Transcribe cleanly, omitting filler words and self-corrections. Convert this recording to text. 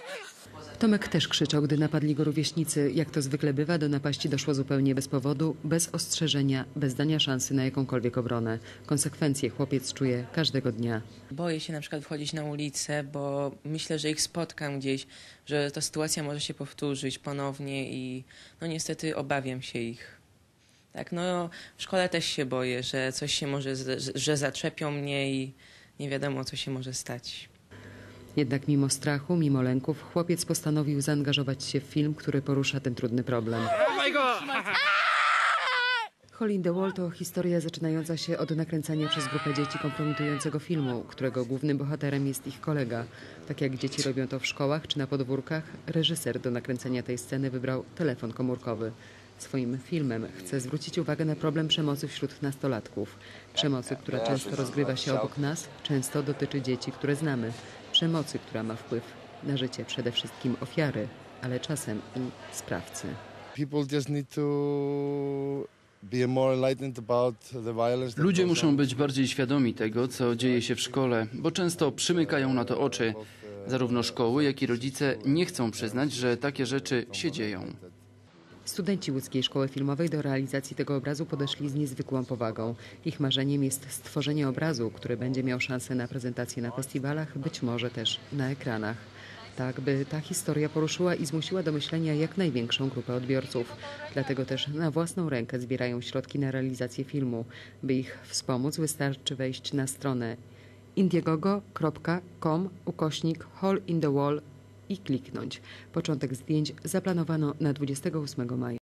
Tomek też krzyczał, gdy napadli go rówieśnicy. Jak to zwykle bywa, do napaści doszło zupełnie bez powodu, bez ostrzeżenia, bez dania szansy na jakąkolwiek obronę. Konsekwencje chłopiec czuje każdego dnia. Boję się na przykład wychodzić na ulicę, bo myślę, że ich spotkam gdzieś, że ta sytuacja może się powtórzyć ponownie i no niestety obawiam się ich. Tak, no w szkole też się boję, że coś się może, że zaczepią mnie i nie wiadomo, co się może stać. Jednak mimo strachu, mimo lęków, chłopiec postanowił zaangażować się w film, który porusza ten trudny problem. Hole in the Wall to historia zaczynająca się od nakręcania przez grupę dzieci kompromitującego filmu, którego głównym bohaterem jest ich kolega. Tak jak dzieci robią to w szkołach czy na podwórkach, reżyser do nakręcenia tej sceny wybrał telefon komórkowy. Swoim filmem chce zwrócić uwagę na problem przemocy wśród nastolatków. Przemocy, która często rozgrywa się obok nas, często dotyczy dzieci, które znamy. Przemocy, która ma wpływ na życie przede wszystkim ofiary, ale czasem i sprawcy. Ludzie muszą być bardziej świadomi tego, co dzieje się w szkole, bo często przymykają na to oczy. Zarówno szkoły, jak i rodzice nie chcą przyznać, że takie rzeczy się dzieją. Studenci łódzkiej szkoły filmowej do realizacji tego obrazu podeszli z niezwykłą powagą. Ich marzeniem jest stworzenie obrazu, który będzie miał szansę na prezentację na festiwalach, być może też na ekranach. Tak, by ta historia poruszyła i zmusiła do myślenia jak największą grupę odbiorców. Dlatego też na własną rękę zbierają środki na realizację filmu. By ich wspomóc, wystarczy wejść na stronę indiegogo.com/Hole in the Wall i kliknąć. Początek zdjęć zaplanowano na 28 maja.